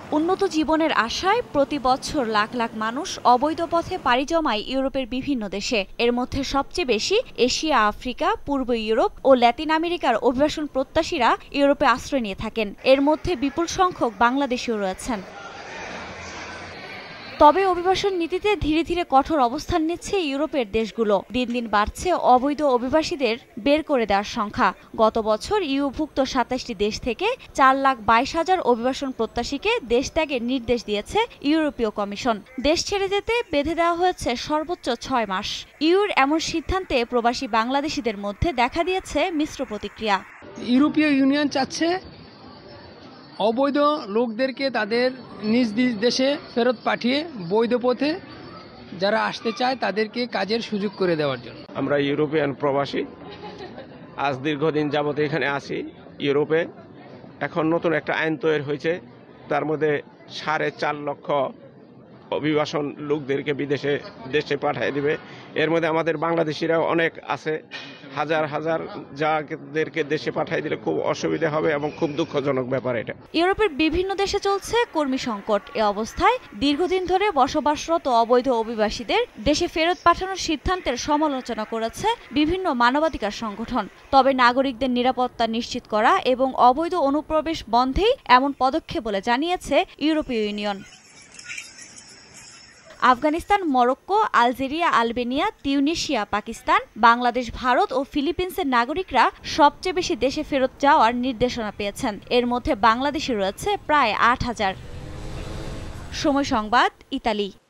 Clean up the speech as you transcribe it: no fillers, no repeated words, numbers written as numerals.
উন্নত জীবনের আশায় প্রতি বছর লাখ লাখ মানুষ অবৈধ পথে পাড়ি জমায় ইউরোপের বিভিন্ন দেশে। এর মধ্যে সবচেয়ে বেশি এশিয়া, আফ্রিকা, পূর্ব ইউরোপ ও ল্যাতিন আমেরিকার অভিবাসন প্রত্যাশীরা ইউরোপে আশ্রয় নিয়ে থাকেন। এর মধ্যে বিপুল সংখ্যক বাংলাদেশীও রয়েছেন। তবে অভিবাসন নীতিতে ধীরে ধীরে কঠোর অবস্থান নিচ্ছে ইউরোপের দেশগুলো। দিন দিন বাড়ছে অবৈধ অভিবাসীদের বের করে দেওয়ার সংখ্যা। গত বছর ইউভুক্ত ২৭টি দেশ থেকে ৪,২২,০০০ অভিবাসন প্রত্যাশীকে দেশ ত্যাগের নির্দেশ দিয়েছে ইউরোপীয় কমিশন। দেশ ছেড়ে যেতে বেঁধে দেওয়া হয়েছে সর্বোচ্চ ৬ মাস। ইউর এমন সিদ্ধান্তে প্রবাসী বাংলাদেশিদের মধ্যে দেখা দিয়েছে মিশ্র প্রতিক্রিয়া। ইউরোপীয় ইউনিয়ন চাচ্ছে অবৈধ লোকদেরকে তাদের নিজ নিজ দেশে ফেরত পাঠিয়ে বৈধ পথে যারা আসতে চায় তাদেরকে কাজের সুযোগ করে দেওয়ার জন্য। আমরা ইউরোপিয়ান প্রবাসী, আজ দীর্ঘদিন যাবত এখানে আছি ইউরোপে। এখন নতুন একটা আইন তৈরি হয়েছে, তার মধ্যে ৪.৫ লক্ষ অভিবাসন লোকদেরকে দেশে পাঠিয়ে দিবে। এর মধ্যে আমাদের বাংলাদেশিরাও অনেক আছে, হাজার হাজার, যাদেরকে দেশে পাঠিয়ে দিলে খুব অসুবিধা হবে এবং খুব দুঃখজনক ব্যাপার এটা। ইউরোপের বিভিন্ন দেশে চলছে কর্মী সংকট। এ অবস্থায় দীর্ঘদিন ধরে বসবাসরত অবৈধ অভিবাসীদের দেশে ফেরত পাঠানোর সিদ্ধান্তের সমালোচনা করেছে বিভিন্ন মানবাধিকার সংগঠন। তবে নাগরিকদের নিরাপত্তা নিশ্চিত করা এবং অবৈধ অনুপ্রবেশ বন্ধেই এমন পদক্ষেপ বলে জানিয়েছে ইউরোপীয় union. Afghanistan, Morocco, Algeria, Albania, Tunisia, Pakistan, Bangladesh, Bharat ও ফিলিপিন্সের নাগরিকরা সবচেয়ে বেশি দেশে ফেরত যাওয়ার নির্দেশনা পেয়েছেন। এর মধ্যে বাংলাদেশে রয়েছে প্রায় ৮,০০০। সময় সংবাদ, ইতালি।